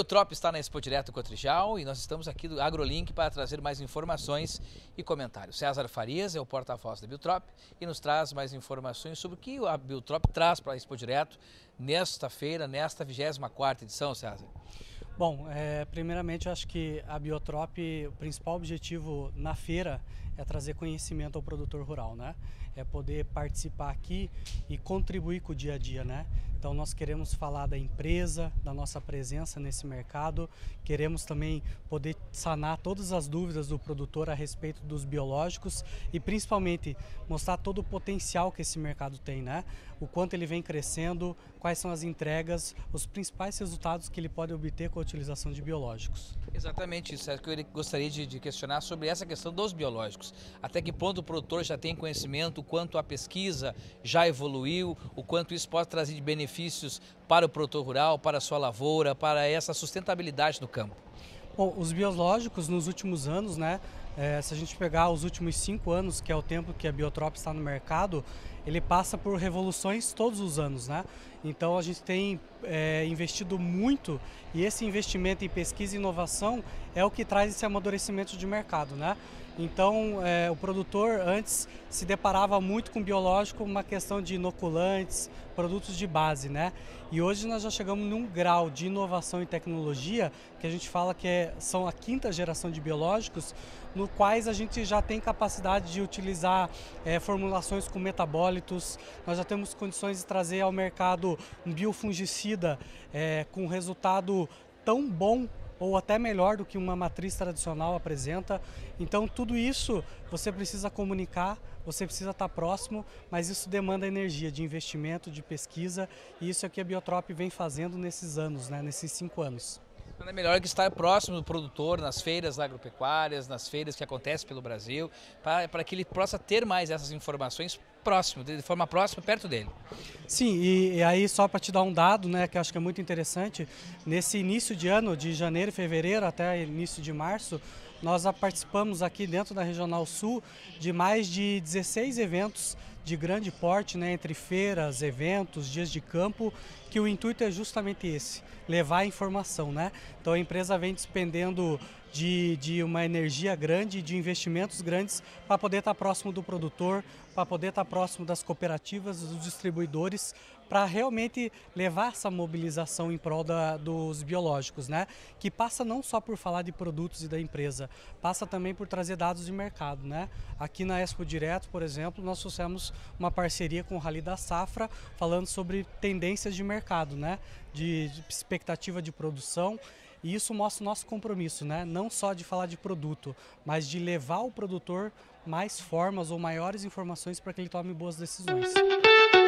Biotrop está na Expo Direto Cotrijal e nós estamos aqui do AgroLink para trazer mais informações e comentários. César Farias é o porta-voz da Biotrop e nos traz mais informações sobre o que a Biotrop traz para a Expo Direto nesta feira, nesta 24ª edição, César. Bom, primeiramente eu acho que a Biotrop, o principal objetivo na feira é trazer conhecimento ao produtor rural, né? É poder participar aqui e contribuir com o dia a dia, né? Então nós queremos falar da empresa, da nossa presença nesse mercado, queremos também poder sanar todas as dúvidas do produtor a respeito dos biológicos e principalmente mostrar todo o potencial que esse mercado tem, né? O quanto ele vem crescendo, quais são as entregas, os principais resultados que ele pode obter com a utilização de biológicos. Exatamente isso, é que eu gostaria de questionar sobre essa questão dos biológicos. Até que ponto o produtor já tem conhecimento, o quanto a pesquisa já evoluiu, o quanto isso pode trazer de benefícios para o produtor rural, para a sua lavoura, para essa sustentabilidade do campo. Bom, os biológicos nos últimos anos, né? Se a gente pegar os últimos 5 anos, que é o tempo que a Biotrop está no mercado, ele passa por revoluções todos os anos, né? Então a gente tem investido muito e esse investimento em pesquisa e inovação é o que traz esse amadurecimento de mercado, né? Então o produtor antes se deparava muito com biológico, uma questão de inoculantes, produtos de base, né? E hoje nós já chegamos num grau de inovação e tecnologia que a gente fala que são a 5ª geração de biológicos, no quais a gente já tem capacidade de utilizar formulações com metabólitos, nós já temos condições de trazer ao mercado um biofungicida com resultado tão bom ou até melhor do que uma matriz tradicional apresenta. Então tudo isso você precisa comunicar, você precisa estar próximo, mas isso demanda energia de investimento, de pesquisa, e isso é o que a Biotrop vem fazendo nesses anos, né, nesses 5 anos. Não é melhor que estar próximo do produtor, nas feiras agropecuárias, nas feiras que acontecem pelo Brasil, para que ele possa ter mais essas informações próximo, de forma próxima, perto dele. Sim, e aí só para te dar um dado, né, que eu acho que é muito interessante, nesse início de ano, de janeiro e fevereiro até início de março, nós participamos aqui dentro da Regional Sul de mais de 16 eventos de grande porte, né, entre feiras, eventos, dias de campo, que o intuito é justamente esse, levar a informação, né? Então a empresa vem despendendo de uma energia grande, de investimentos grandes para poder estar próximo do produtor, para poder estar próximo das cooperativas, dos distribuidores, para realmente levar essa mobilização em prol dos biológicos, né? Que passa não só por falar de produtos e da empresa, passa também por trazer dados de mercado, né? Aqui na Expo Direto, por exemplo, nós fizemos uma parceria com o Rally da Safra, falando sobre tendências de mercado, né? De expectativa de produção. E isso mostra o nosso compromisso, né? Não só de falar de produto, mas de levar o produtor mais formas ou maiores informações para que ele tome boas decisões.